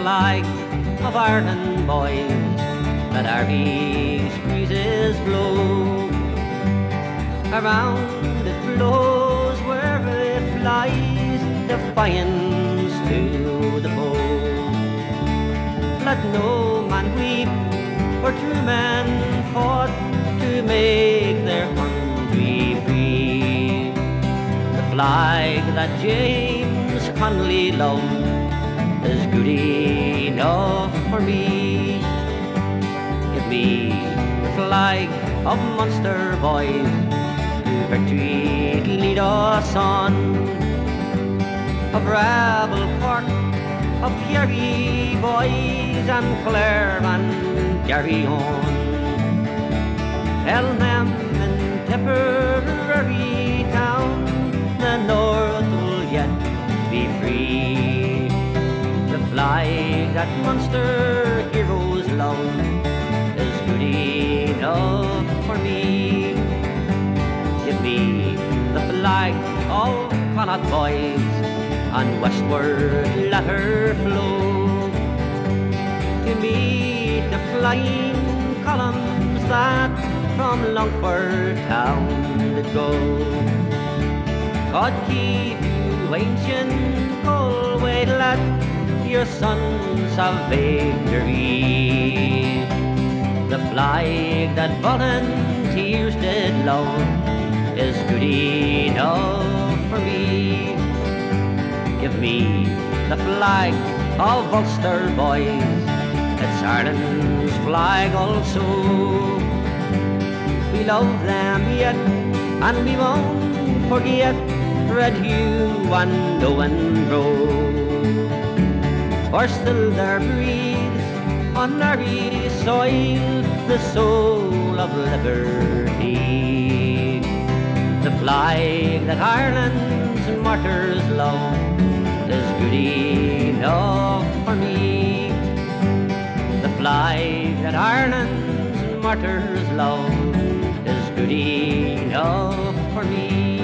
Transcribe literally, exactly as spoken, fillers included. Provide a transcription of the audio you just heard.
flag of Ireland, boys, that Irish breezes blow. Around it blows where it flies, defiance to the foe. Let no man weep, for true men fought to make their country free. The flag that James Connolly loved is good enough for me. Give me the flag of Munster, boys, to victory lead us on. Of Rabble Cork, of Kerry, boys, and Clare and Garryowen. Tell them in Tipperary town the North will yet be free. The flag that Munster heroes love is good enough for me. Give me the flag of Connacht, boys, and westward let her flow to meet the flying columns that from Longford town did go. God keep you ancient Galway, let your sons have victory. The flag that volunteers did love is good enough for me. Give me the flag of Ulster, boys, it's Ireland's flag also. We love them yet, and we won't forget red hue and Owen Road. For still there breathes on Irish soil the soul of liberty. The flag that Ireland's martyrs love is good enough for me. The flag that Ireland's martyrs love is good enough for me.